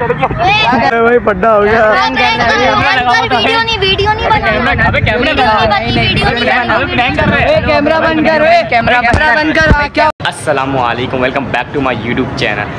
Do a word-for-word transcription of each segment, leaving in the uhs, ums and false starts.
भाई पड्डा हो गया। वीडियो नहीं वीडियो नहीं बना। अबे कैमरा कैमरा बंद कर, कैमरा बंद कर। क्या? अस्सलाम वालेकुम, welcome back to my YouTube channel.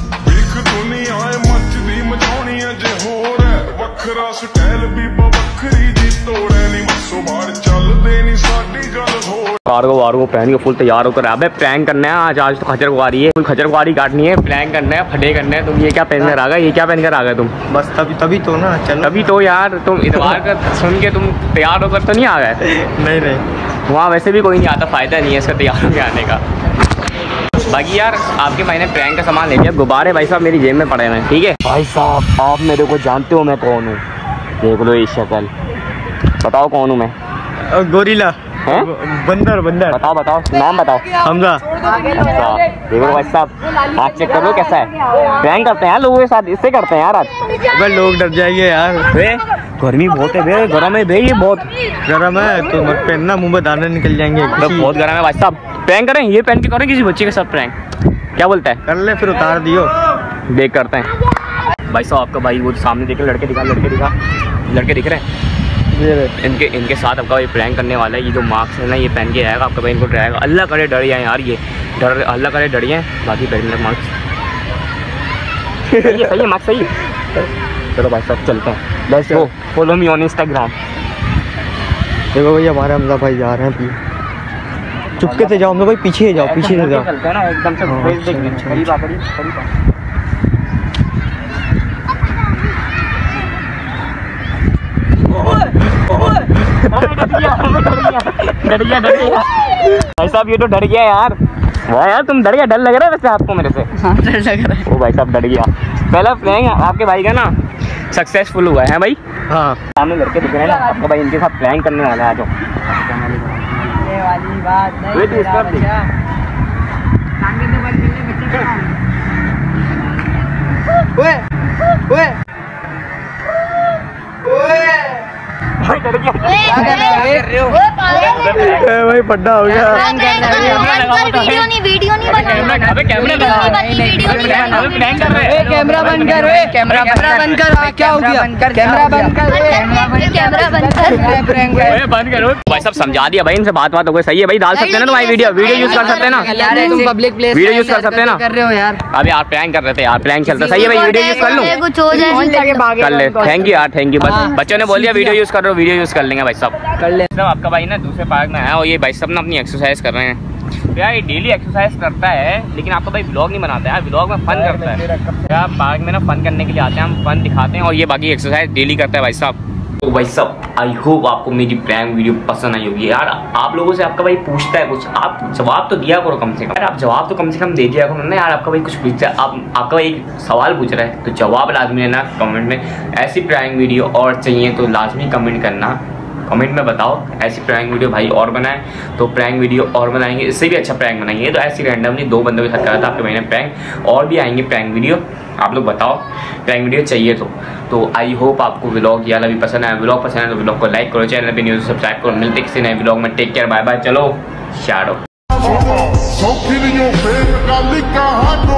Cargo वार्गो पहन के फुल तैयार होकर अबे प्रैंक करना है आज। आज तो खचर कुआरी है, कोई खचर कुआरी काटनी है, प्रैंक करना है, फटे करना है। तुम ये क्या पहन कर आ गए? ये क्या पहन कर आ गए तुम? बस तभी तभी तो ना, चलो तभी तो यार। तुम इतवार का सुन के तुम तैयार होकर तो नहीं आ गए? नहीं नहीं, वहाँ वैसे भी कोई नहीं आता, फ़ायदा नहीं है इसका तैयार होकर आने का। बाकी यार आपके भाई ने प्रैंक का सामान ले लिया। गुब्बारे भाई साहब मेरी जेब में पड़े हुए हैं। ठीक है भाई साहब, आप मेरे को जानते हो मैं कौन हूँ? देख लो ये शक्ल, बताओ कौन हूँ मैं? गोरिल्ला है? बंदर बंदर। बताओ बताओ नाम बताओ। हमजा। अच्छा देखो भाई साहब, आज चेक कर लो कैसा है। प्रैंक करते हैं यार लोगों के साथ, इससे करते हैं यार आज। अबे लोग डर जाएंगे यार। बे गर्मी बहुत है बे, गर्म है बे, ये बहुत गर्म है तो मत पहनना, मुंह में दाने निकल जाएंगे। बहुत गर्म है भाई साहब। प्रैंक करें, ये पहन के करें किसी बच्चे के साथ प्रैंक? क्या बोलता है? कर ले फिर उतार दियो। देख करते हैं भाई साहब। आपका भाई वो सामने देख, लड़के दिखा, लड़के दिखा, लड़के दिख रहे हैं। इनके इनके साथ आपका भाई प्रैंक करने वाला है। ये जो मास्क है ना, ये पहन के आएगा आपका भाई, इनको डराएगा। अल्लाह करे डर जाए यार, ये डर अल्लाह करे डर जाए। बाकी पहन मास्क सही है, सही है मास्क सही है। चलो भाई साहब चलते हैं, let's go, follow me on Instagram. देखो भाई हमारे हमजा भाई जा रहे हैं, चुपके से जाओ हमजा भाई, पीछे जाओ, पीछे से जाओ। चलते हैं ना एकदम से, करीब आ करीब करीब आ। डर गया डर गया भाई साहब, ये तो डर गया यार। वाह यार तुम डर गया, डर लग रहा है वैसे आपको मेरे से? हाँ डर लग रहा है। ओ भाई साहब डर गया। पहला प्रैंक आपके भाई का ना सक्सेसफुल हुआ है भाई। हाँ सामने लड़के दिख रहे हैं ना, आपका भाई इनके साथ प्रैंक करने वाला है। जो ये वाली बात नहीं ओए ओए भाई डर गया भाई पड्डा हो गया। वीडियो नहीं वीडियो नहीं बना। अबे कैमरा प्रैंक कर रहे हैं। कैमरा बंद कर, कैमरा बंद कर। क्या हो गया? कैमरा बंद कर, कैमरा बंद कर, बंद करो। भाई साहब समझा दिया भाई, इनसे बात बात हो गई। सही है भाई, डाल सकते हैं ना तुम्हारी वीडियो, वीडियो यूज कर सकते हैं ना यार। तुम पब्लिक प्लेस वीडियो यूज कर सकते हैं ना? कर रहे हो यार। अभी आप प्रैंक कर रहे थे यार, प्रैंक चलता। सही है भाई, वीडियो यूज कर लूं? कुछ हो जाए कर ले। थैंक यू यार, थैंक यू। बस बच्चों ने बोल दिया वीडियो यूज कर रहे हो, वीडियो यूज कर लेंगे भाई साहब, कर ले। सब आपका भाई ना दूसरे पार्क में आया और ये भाई सब ना अपनी एक्सरसाइज कर रहे हैं। यार ये डेली एक्सरसाइज करता है, लेकिन आपका भाई व्लॉग नहीं बनाता है यार, व्लॉग में फन करता है यार। पार्क में ना फन करने के लिए आते हैं, हम फन दिखाते हैं, और ये बाकी एक्सरसाइज डेली करता है भाई साहब। तो भाई साहब आई होप आपको मेरी प्रैंक वीडियो पसंद आई होगी यार। आप लोगों से आपका भाई पूछता है कुछ, आप जवाब तो दिया करो कम से कम यार। आप जवाब तो कम से कम दे दिया करो ना यार। आपका भाई कुछ पूछता है, आप आपका भाई एक सवाल पूछ रहा है तो जवाब लाजमी देना कमेंट में। ऐसी प्रैंक वीडियो और चाहिए तो लाजमी कमेंट करना, कमेंट में बताओ ऐसी प्रैंक वीडियो भाई और बनाए तो प्रैंक वीडियो और बनाएंगे, इससे भी अच्छा प्रैंक बनाएंगे। तो ऐसी रैंडमली दो बंदों के साथ करा था आपके भाई ने प्रैंक, और भी आएंगे प्रैंक वीडियो। आप लोग बताओ प्रैंक वीडियो चाहिए तो तो आई होप आपको व्लॉग यार अभी पसंद आया। व्लॉग पसंद है तो व्लॉग को लाइक करो, चैनल पे न्यूज़ सब्सक्राइब करो। मिलते किसी नए व्लॉग में, टेक केयर, बाय बाय। चलो शाडो।